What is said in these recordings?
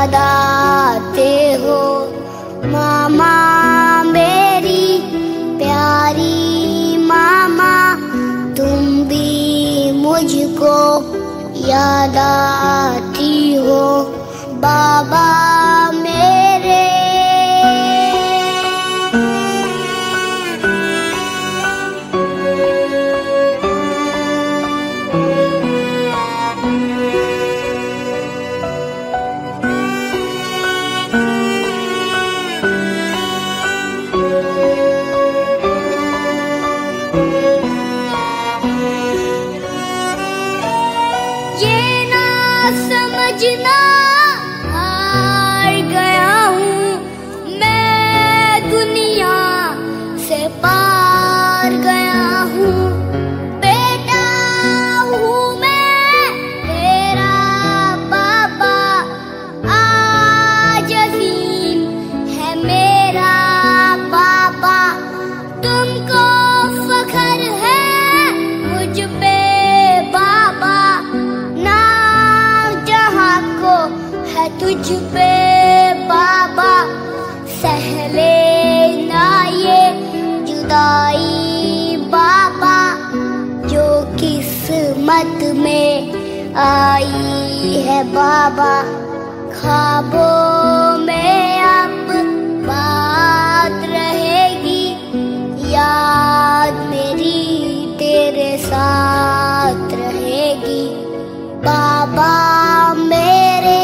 याद आते हो। मामा मेरी प्यारी मामा, तुम भी मुझको याद आती हो। बाबा मेरे समझना हार गया हूँ मैं, दुनिया से पार गया हूँ। बेटा हूँ मैं तेरा बाबा, आज अजीम है मेरा बाबा। तुमको फख्र है मुझ पे बाबा, है तुझ पे बाबा। सहले ना ये जुदाई बाबा, जो किस्मत में आई है बाबा। ख्वाबों में अब बात रहेगी, याद मेरी तेरे साथ रहेगी। बाबा मेरे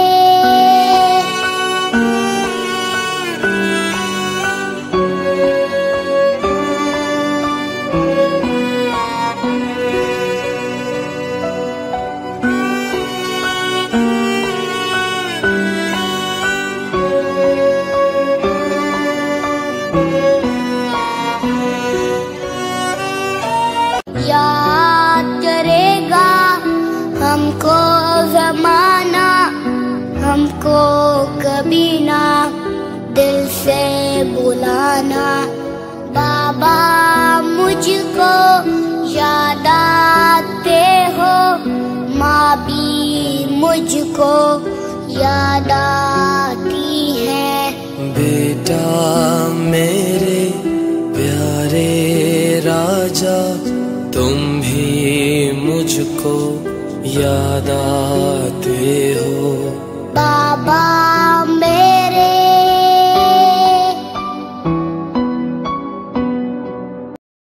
याद करेगा हमको ज़माना, हमको कभी ना दिल से बुलाना। बाबा मुझको याद आते हो, माँ भी मुझको याद आती है। बेटा मेरे प्यारे राजा, तुम भी मुझको याद आते हो। बाबा